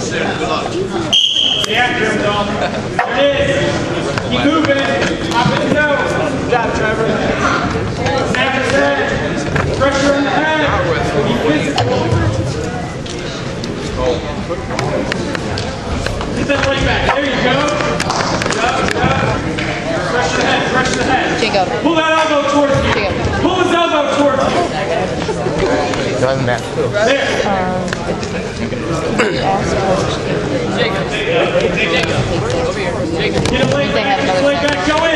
Stay after him, dog. There it is. Keep moving. Top it to nose. Good job, Trevor. Snap his head. Pressure on the head. Be physical. Get that leg back. There you go. Pressure the head. Pressure the head. Jacob. Pull that elbow towards you. Jacob. Pull his elbow towards you. Doesn't matter. There. Jacob. Get a leg back. Get a leg back. Go in.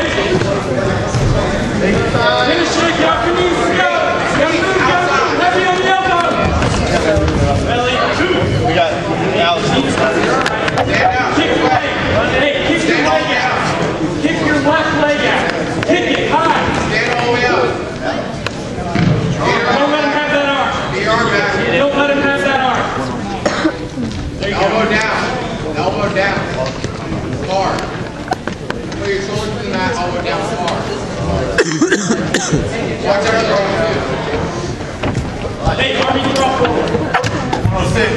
Finish it. Get off your knees. Go. Go. Heavy on the elbow. Belly. We got Alex. Kick your leg. Hey, kick your leg out. Kick your left leg out. Kick it high. Stand all the way up. Don't let him have that arm. The arm back. Don't let him have that arm. There you Elbow go. down. Elbow down. Hard. Put your shoulders to the mat. Elbow down hard. Watch that other arm too. Hey, army drop forward. Sit.